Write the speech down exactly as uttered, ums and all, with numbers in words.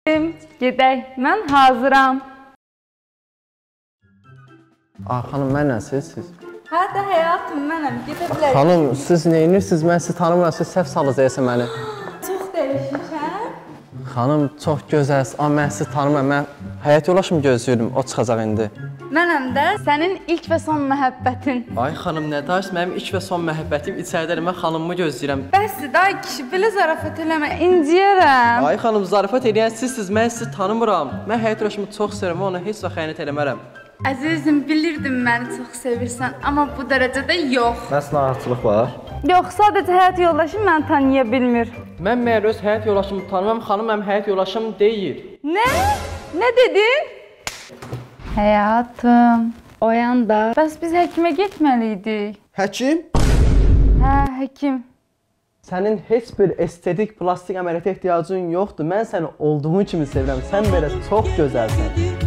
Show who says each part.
Speaker 1: Gedək, mən hazıram.
Speaker 2: Ay, xanım, mənlə siz, siz?
Speaker 1: Hə də həyatım, mənəm, gedə bilərik.
Speaker 2: Xanım, siz neyinirsiniz? Mən sizi tanımıram, siz səhv salınız deyəsən məni.
Speaker 1: Çox dəyişmişəm.
Speaker 2: Xanım, çox gözəlsiniz, amma mən sizi tanımıram. Mən həyat yoldaşımı gözləyirdim, o çıxacaq indi.
Speaker 1: Mənəm də sənin ilk və son məhəbbətin.
Speaker 2: Ay xanım, nə dars? Mənim ilk və son məhəbbətim içəridədir, mən xanımımı gözləyirəm.
Speaker 1: Bəsdir, day kişi, belə zarafat eləmə, inciyərəm.
Speaker 2: Ay xanım, zarafat eləyən sizsiniz, mən sizi tanımıram. Mən həyat yoldaşımı çox sevirəm, ona heç vaxt xəyanət eləmərəm.
Speaker 1: Əzizim, bilirdim məni çox sevirsən, amma bu dərəcədə yox.
Speaker 2: Nəsə narahatçılıq var?
Speaker 1: Yox, sadəcə həyat yoldaşım məni tanıya bilmir.
Speaker 2: Mən məyər öz həyat yoldaşımı tanımam, xanım mənim həyat yoldaşım deyil.
Speaker 1: Nə? Nə dedin? Həyatım, oyan da. Bəs biz həkimə getməliydik.
Speaker 2: Həkim?
Speaker 1: Hə, həkim.
Speaker 2: Sənin heç bir estetik, plastik əməliyyata ehtiyacın yoxdur. Mən səni olduğun kimi sevirəm. Sən belə çox gözəlsən.